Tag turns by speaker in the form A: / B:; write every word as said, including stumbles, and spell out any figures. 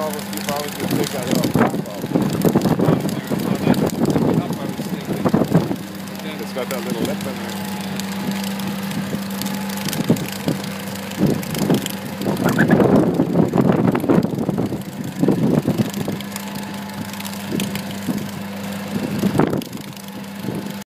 A: probably, you probably could take that little cap off. It's got that little lip in there.